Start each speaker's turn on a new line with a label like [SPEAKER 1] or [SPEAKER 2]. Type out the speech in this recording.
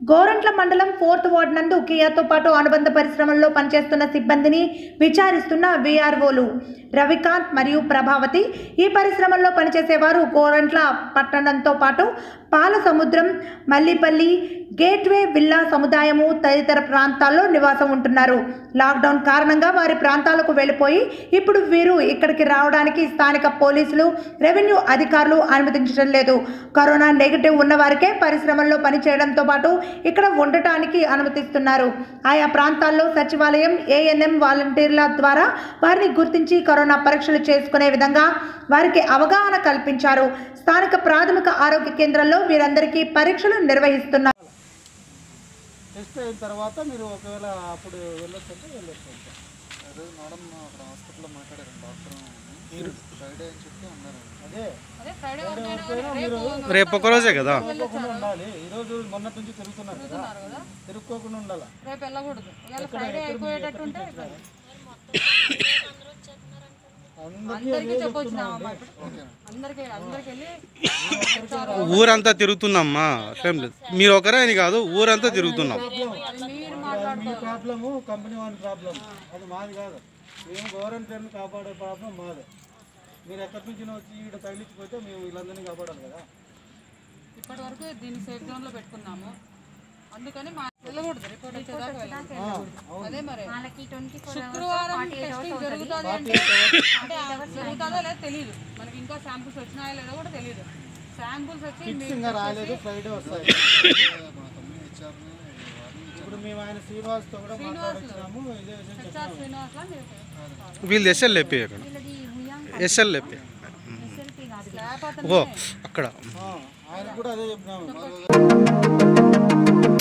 [SPEAKER 1] గోరంట్ల మండలం 4th ward నందు కియాతో పాటు అనుబంధ పరిశ్రమల్లో పనిచేస్తున్న సిబ్బందిని విచారిస్తున్న వీఆర్ఓలు రవికాంత్ మరియు ప్రభావతి. ఈ పరిశ్రమల్లో పనిచేసేవారు గోరంట్ల పట్టణంతో పాటు పాలసముద్రం, మల్లిపల్లి, గేట్వే విల్లా సముదాయము తదితర ప్రాంతాల్లో నివాసం ఉంటున్నారు. లాక్డౌన్ కారణంగా వారి ప్రాంతాలకు వెళ్ళిపోయి ఇప్పుడు వీరు ఇక్కడికి రావడానికి స్థానిక పోలీసులు, రెవెన్యూ అధికారులు అనుమతించడం లేదు. కరోనా నెగిటివ్ ఉన్న వారికే పరిశ్రమల్లో పనిచేయడంతో పాటు ఇక్కడ ఉండటానికి అనుమతిస్తున్నారు. ఆయా ప్రాంతాల్లో సచివాలయం, ఏఎన్ఎం వాలంటీర్ల ద్వారా వారిని గుర్తించి కరోనా పరీక్షలు చేసుకునే విధంగా వారికి అవగాహన కల్పించారు. స్థానిక ప్రాథమిక ఆరోగ్య కేంద్రంలో వీరందరికీ పరీక్షలు నిర్వహిస్తున్నారు.
[SPEAKER 2] టెస్ట్ అయిన తర్వాత మీరు ఒకవేళ అప్పుడు వెళ్ళొచ్చు అదే మేడం అక్కడ హాస్పిటల్లో మాట్లాడారు డాక్టర్ మీరు ఫ్రైడే అని చెప్పి అన్నారు. అదే
[SPEAKER 3] రేపు ఒక రోజే కదా
[SPEAKER 2] తిరుక్కోకుండా ఉండాలి. ఈరోజు మొన్నటి నుంచి తిరుగుతున్నారు కదా, తిరుక్కోకుండా ఉండాలి.
[SPEAKER 4] రేపు వెళ్ళకూడదు. ఫ్రైడే అయిపోయేటట్టుంటే అందరికీ చెప్పొచ్చినామమ్మా. అందరికీ వెళ్ళి
[SPEAKER 3] ఊరంతా తిరుగుతున్నామ్మా. మీరు ఒకరే అని కాదు, ఊరంతా తిరుగుతున్నాం.
[SPEAKER 2] మీ ప్రాబ్లము కంపెనీ వాళ్ళ ప్రాబ్లం, అది మాది కాదు. మేము గవర్నమెంట్ని కాపాడే ప్రాబ్లం మాది. మీరు ఎక్కడి నుంచి వచ్చి ఇక్కడ తగిలించిపోతే మేము వీళ్ళందరినీ కాపాడాలి కదా.
[SPEAKER 4] ఇప్పటి వరకు దీన్ని సేఫ్ జోన్లో పెట్టుకున్నాము. అందుకని వెళ్ళకూడదు. రిపోర్ట్ వచ్చేదాకా అదే మరి శుక్రవారం టెస్టింగ్ జరుగుతుంది అంటే జరుగుతుందో లేదో తెలియదు మనకి. ఇంకా శాంపుల్స్ వచ్చినాయో లేదో కూడా తెలియదు. శాంపుల్స్ వచ్చి
[SPEAKER 2] రాలేదు, ఫ్రైడే వస్తాయి. ఇప్పుడు మేము ఆయన శ్రీనివాస్తో కూడా మాట్లాడుతున్నాము. ఇదే
[SPEAKER 3] వీళ్ళు ఎస్ఎల్ లేపి ఎస్ఎల్ లేపి ఓ అక్కడ
[SPEAKER 2] ఆయన కూడా అదే చెప్పినాము.